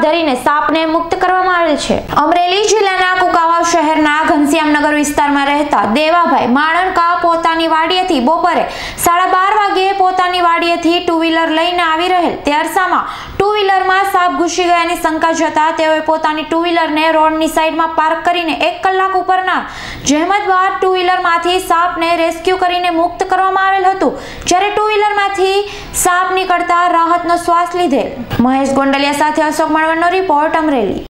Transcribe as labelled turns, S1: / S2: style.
S1: કરીને સાપને મુક્ત કરવામાં આવેલ છે। અમરેલી જિલ્લાના કુંકાવાવ શહેરના ઘનશ્યામનગર વિસ્તારમાં રહેતા દેવાભાઈ માણનકા પોતાની વાડીએથી બપોરે 12:30 વાગ્યે પોતાની વાડીએથી ટુ વ્હીલર લઈને આવી રહેલ તે અરસામાં ટુ વ્હીલરમાં સાપ ઘૂસી ગયાની શંકા જતા તેઓએ પોતાની ટુ વ્હીલરને રોડની સાઈડમાં પાર્ક કરીને 1 કલાક ઉપરના જહેમત બાદ ટુ વ્હીલરમાંથી સાપને રેસ્ક્યુ કરીને મુક્ત કરવામાં આવેલ હતું। જ્યારે ટુ વ્હીલરમાંથી સાપ નીકળતા રાહતનો શ્વાસ લીધેલ। મહેશ ગોંડલિયા સાથે અશોક મણવરનો રિપોર્ટ, અમરેલી।